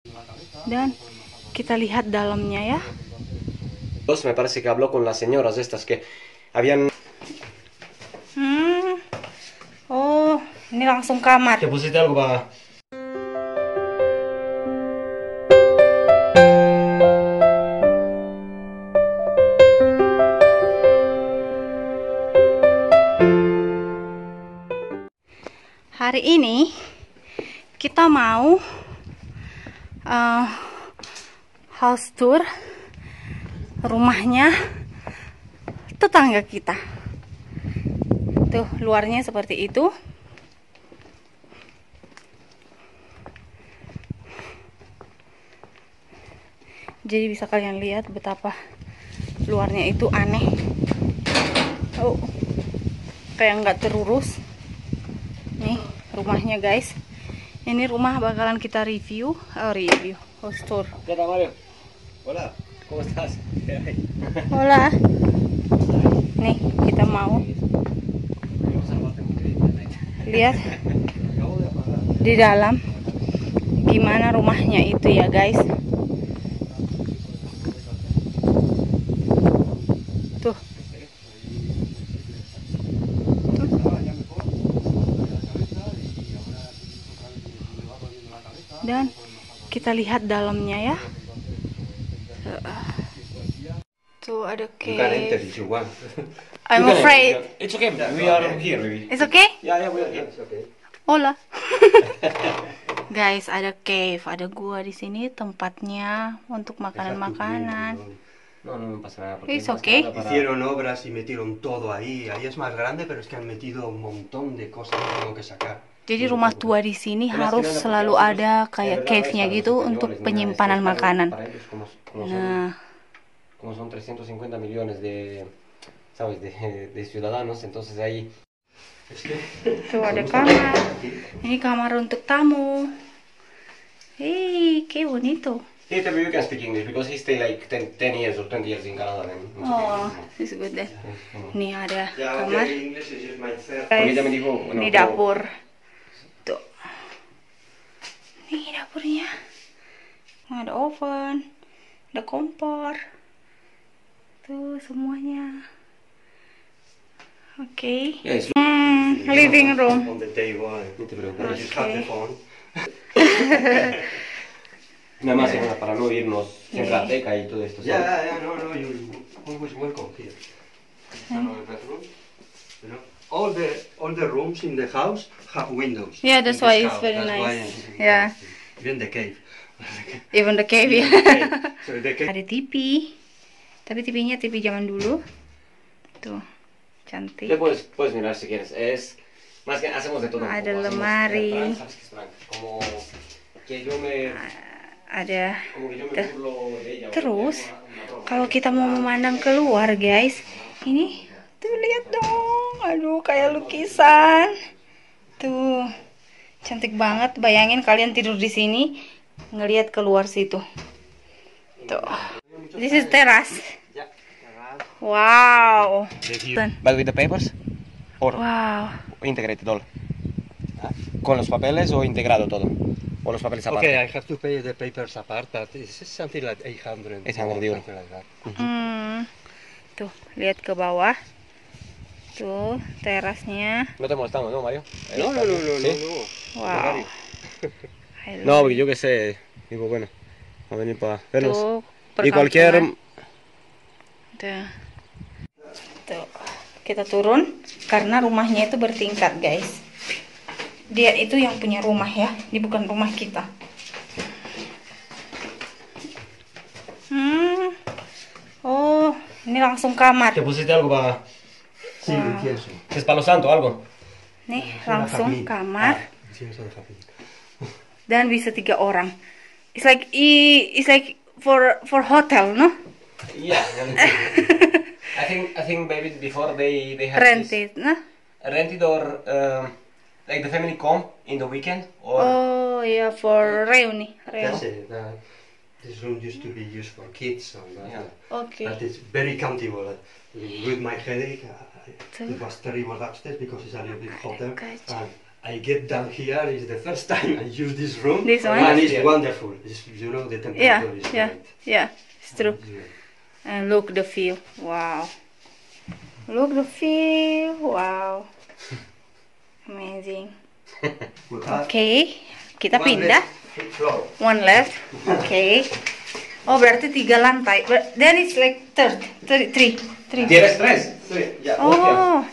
Dan kita lihat dalamnya ya. Me parece que habló con las señoras estas que habían... Oh, ini langsung kamar. ¿Te pusiste algo para...? Hari ini kita mau house tour rumahnya tetangga kita. Tuh, luarnya seperti itu. Jadi bisa kalian lihat betapa luarnya itu aneh. Oh, kayak nggak terurus. Nih rumahnya guys. Ini rumah bakalan kita review, house tour. ¿Qué tal, Mario? Hola, ¿cómo estás? Hola. Nih kita mau lihat di dalam gimana rumahnya itu ya guys. Tuh. Dan kita lihat dalamnya ya. Tuh ada cave. I'm afraid. It's okay, we are here, maybe. It's okay? Yeah, we are here. It's okay. Hola. Guys, ada cave, ada gua di sini tempatnya untuk makanan-makanan. No pasa nada. It's okay. Hicieron obras y metieron todo ahí. Ahí es más grande, pero es que han metido un montón de cosas que tengo que sacar. Jadi rumah tua di sini harus selalu ada kayak cave-nya gitu untuk penyimpanan makanan. Nah, como son 350 millones de, ¿sabes? De ciudadanos, entonces ahí... tuh ada kamar. Ini kamar untuk tamu. Hey, qué bonito. He you can speak English because he stay like 10 years or 20 years in Canada. Oh, it's good then. Ini ada kamar. Guys, ini dapur. Tuh. Ini dapurnya. Ada oven, ada kompor. Tuh semuanya. Oke. Living room. On the table. No Just have the phone. Nada más para no irnos siempre a teca y todo esto. Yeah, no, you're always welcome here. Another bedroom. You know, all the rooms in the house have windows. Yeah, that's why it's very nice. Yeah. Even the cave. Even the cave, ya. So the cave. Ada TV. Tapi TV-nya TV zaman dulu. Tuh, cantik. ¿Qué puedes mirar si quieres? Es más que hacemos de todo. Ada lemari. ¿Sabes qué es Frank? Como que yo me Ada. burlo de ella. Terus, kalau kita mau memandang keluar, guys, ini tuh lihat dong. Aduh, kayak lukisan. Tuh, cantik banget. Bayangin kalian tidur di sini, ngelihat keluar situ. Tuh. This is teras. Wow. ¿But with the papers? Or Wow. integrated all? ¿Con los papeles o integrado todo? ¿O los papeles aparte? Okay, I have to pay the papers apart, but it's something like 800. 800 euro. Something like that. Tuh, lihat ke bawah. Tuh, terasnya. No te molestamos, ¿no, Mario? No. Wow. No, porque yo qué sé. Digo, bueno, a venir para verlos. Tuh, Y cualquier... Tuh. Tuh. Kita turun karena rumahnya itu bertingkat, guys. Dia itu yang punya rumah ya, ini bukan rumah kita. Oh, ini langsung kamar. ¿Te pusiste algo para...? Sí, incienso. ¿Es palo santo o algo? Nih, langsung kamar. Incienso de jazmín. Dan bisa 3 orang. It's like for hotel, no? Yeah. I think maybe before they have Rented, no? rented or like the family come in the weekend or Oh, yeah, for reuni. That's it. This room used to be used for kids, and Okay. but it's very comfortable. With my headache, it was terrible upstairs because it's a little bit hotter. Gotcha. And I get down here is the first time I use this room. This one? And it's wonderful. It's, you know, the temperature is great. Yeah, it's true. And look the view. Wow. Look the view. Wow. Amazing. We have Oke, kita one pindah. left floor. One left. Oke. Oh, berarti 3 lantai. Then it's like three. ¿Tienes tres? Sí, ya. Oh.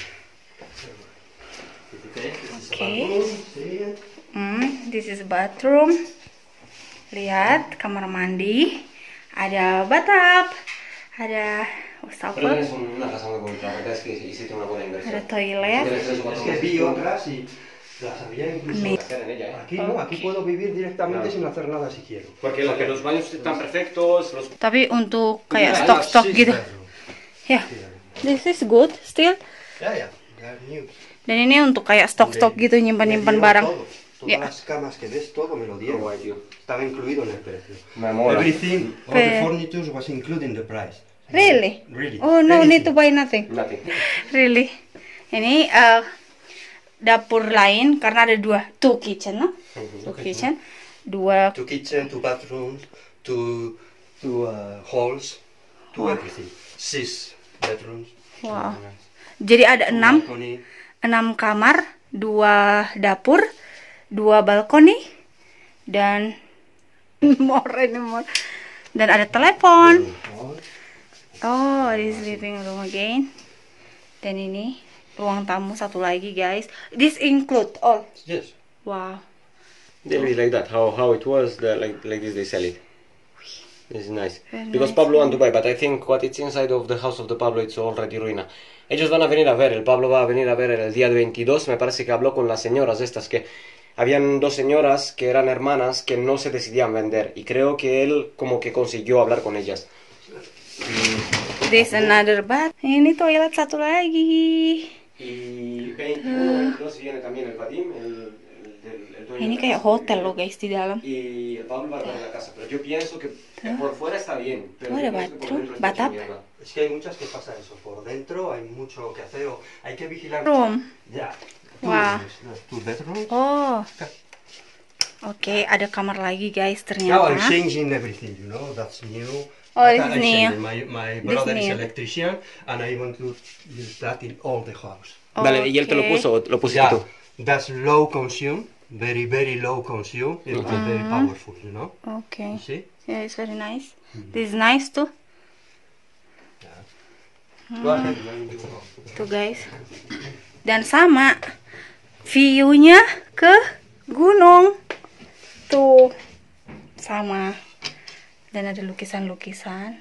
Okay, this is Okay. bathroom, see it? This is bathroom. Lihat kamar mandi. Ada bathtub. Ada Pero wastafel. es una casa muy bonita, la verdad es que hiciste una buena inversión. Ada toilet. Tienes tres o Es cuatro que vi meses otras y las había incluso. Me- hacer en ella, ¿eh? Aquí no, aquí puedo vivir directamente Claro. sin hacer nada si quiero. Porque los baños están perfectos, los... Tapi untuk kayak I have stok-stok 6 gitu. bedrooms. Ya. This is good still. Ya, they're new. Dan ini untuk kayak stok-stok gitu, nyimpan-nyimpan Me dieron barang. todo. Todas Ya. las camas que ves, todo me lo dieron. Guay, tío. Estaba incluido en el precio. Me mola. Everything, all the Pe- furniture was included in the price. Really? Really. Oh, no need to Anything. buy nothing. Nothing. Really. Ini dapur lain karena ada two kitchen, no? Two kitchen, dua. 2 kitchen, 2 bathrooms, 2 halls, 2 everything. 6 bedrooms. Wow. Jadi ada 6 balcony. kamar, 2 dapur, 2 balkoni, dan more. Dan ada telepon. Oh, this living room again. Dan ini ruang tamu satu lagi, guys. This include all. Yes. Wow. They leave it like that, how it was, like this they sell it. This is nice. Very Because nice. Pablo want to buy, but I think what it's inside of the house of the Pablo it's already ruina. Ellos van a venir a ver, el Pablo va a venir a ver el día 22, me parece que habló con las señoras estas, que habían 2 señoras que eran hermanas que no se decidían vender, y creo que él como que consiguió hablar con ellas. This another bath. Ini toilet satu lagi. Y 22 viene también el Vadim, el dueño Ini de la kayak casa. hotel loh, guys, di dalam. Y el Pablo va a ver la casa, pero yo pienso que por fuera está bien, pero Oh, yo ada pienso que por bathroom, dentro está hecho bathtub. mierda. Es que hay muchas que pasa eso. Por dentro hay mucho que hacer. Hay que vigilar. Room. Ya. Wow. 2 bedrooms. Oh. Oke, ada kamar lagi, guys, Now I'm ternyata. changing everything, you know, that's new. Oh, this I'm is new. changing. My brother is new. electrician and I want to use that in all the house. Vale, ¿y él te lo Oke. puso o lo pusiste Yeah, tú? that's low consume, very, very low consume. It was very powerful, you know. Oke. You see? Yeah, it's very nice. This is nice too. Go ahead. Tuh, guys. Dan sama view-nya ke gunung. Tuh. Sama. Dan ada lukisan-lukisan.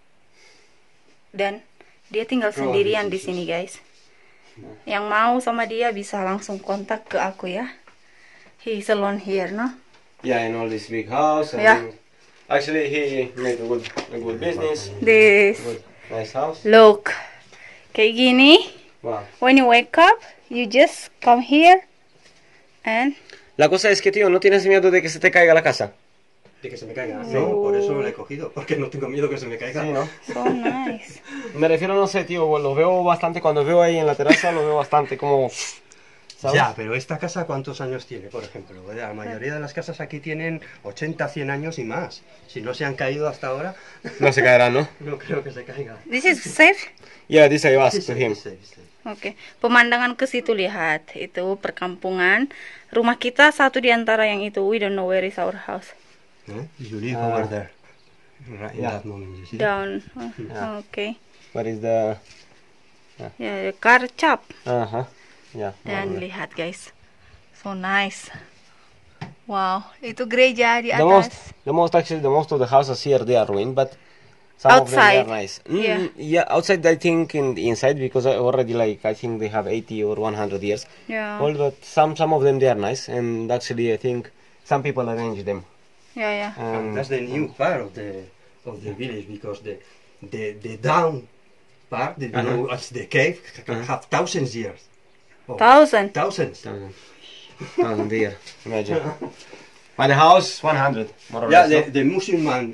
Dan dia tinggal sendirian di sini, guys. Yang mau sama dia bisa langsung kontak ke aku ya. He's alone here, no? Yeah, in all this big house. And Yeah. Actually, he made a good business, This. good, nice house. Look. Kayak gini. Wow. When you wake up, you just come here and La cosa es que, tío, ¿no tienes miedo de que se te caiga la casa? De que se me caiga. No, por eso lo he cogido, porque no tengo miedo que se me caiga. Sí, ¿no? so nice. Me refiero, no sé, tío, lo veo bastante, cuando veo ahí en la terraza, lo veo bastante como... ¿sabes? Ya, pero esta casa, ¿cuántos años tiene, por ejemplo? La mayoría de las casas aquí tienen 80, 100 años y más. Si no se han caído hasta ahora, No se caerá, ¿no? no creo que se caiga. This is safe. Yeah, this I asked to him. Oke, pemandangan ke situ lihat, itu perkampungan. Rumah kita satu di antara yang itu. We don't know where is our house. You live over there. Right in Yeah. that moment, you see? Down. Yeah. Oke. What is the... Ya, car chop. Ajá. Yeah. Dan lihat, guys. So nice. Wow, itu gereja di The most, atas. the most of the houses here, they are ruined, but some of them they Outside. are nice. Yeah. Yeah, outside I think in the inside, because I already I think they have 80 or 100 years Ya. old, but some of them they are nice, and actually I think some people arrange them. Ya, ya. That's the new part of the village, because the down part, you know, as the cave, have thousands years. Oh, Thousands. Thousands. Thousand year, imagine. But the house 100 more or Yeah, less. no? the Muslim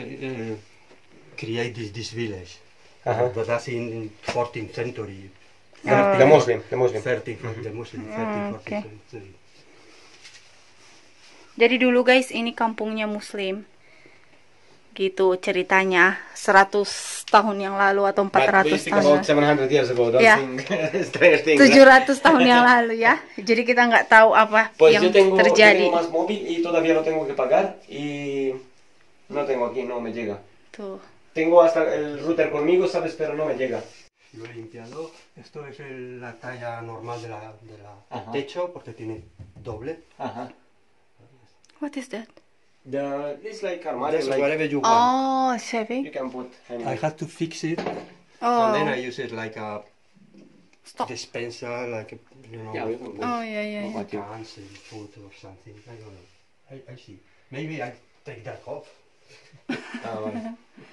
created this village. Uh-huh. But that's in 14th century, Oh. The Muslim, the Muslim. 30 for the Muslim, 30, Okay. 40. Jadi dulu guys, ini kampungnya Muslim. Gitu ceritanya, 100 tahun yang lalu atau But we 400 speak tahun about yang 700 years ago, don't Yeah. think strange things. 700 tahun yang lalu ya. Jadi kita nggak tahu apa Pues yang yo tengo terjadi. más móvil y todavía lo tengo que pagar y no tengo aquí, no me llega. Tuh. Tengo hasta el router conmigo, ¿sabes? Pero no me llega. Lo he limpiado. Esto es la talla normal de la Ajá. techo porque tiene doble. Ajá. What is that? It's like armario, That's like whatever you want. Oh, you shaving. can put I anything. had to fix it, Oh, and then I use it like a stop. dispenser, like Yeah, we can put Oh, yeah, yeah, yeah. what you- cans and food or something. I don't know. I see. Maybe I take that off. Ah, vale.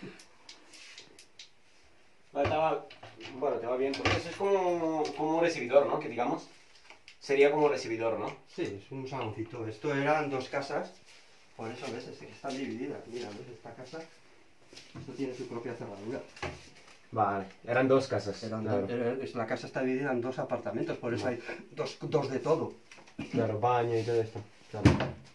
Vale, bueno, te va bien, porque eso es como un recibidor, ¿no? Que digamos. Sería como recibidor, ¿no? Sí, es un saloncito. Esto eran dos casas, por eso ves, es que están divididas. Mira, ves esta casa, esto tiene su propia cerradura. Vale, eran dos casas. Claro. La casa está dividida en dos apartamentos, por eso hay dos de todo. Claro, baño y todo esto. Claro.